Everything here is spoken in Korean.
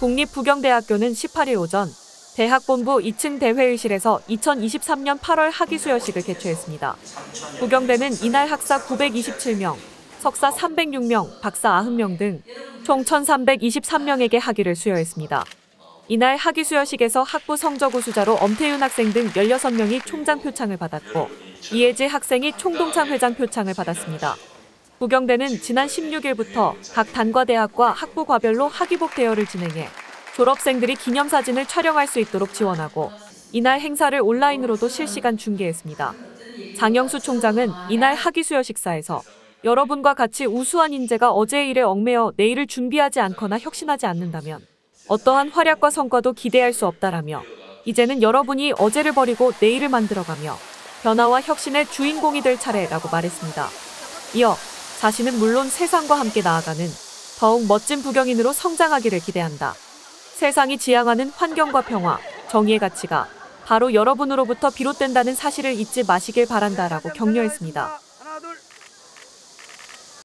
국립부경대학교는 18일 오전 대학본부 2층 대회의실에서 2023년 8월 학위 수여식을 개최했습니다. 부경대는 이날 학사 927명, 석사 306명, 박사 90명 등 총 1,323명에게 학위를 수여했습니다. 이날 학위 수여식에서 학부 성적 우수자로 엄태윤 학생 등 16명이 총장 표창을 받았고 이혜지 학생이 총동창 회장 표창을 받았습니다. 부경대는 지난 16일부터 각 단과대학과 학부과별로 학위복 대여를 진행해 졸업생들이 기념사진을 촬영할 수 있도록 지원하고 이날 행사를 온라인으로도 실시간 중계했습니다. 장영수 총장은 이날 학위 수여 식사에서 여러분과 같이 우수한 인재가 어제의 일에 얽매여 내일을 준비하지 않거나 혁신하지 않는다면 어떠한 활약과 성과도 기대할 수 없다라며 이제는 여러분이 어제를 버리고 내일을 만들어가며 변화와 혁신의 주인공이 될 차례라고 말했습니다. 이어 자신은 물론 세상과 함께 나아가는 더욱 멋진 부경인으로 성장하기를 기대한다. 세상이 지향하는 환경과 평화, 정의의 가치가 바로 여러분으로부터 비롯된다는 사실을 잊지 마시길 바란다라고 격려했습니다.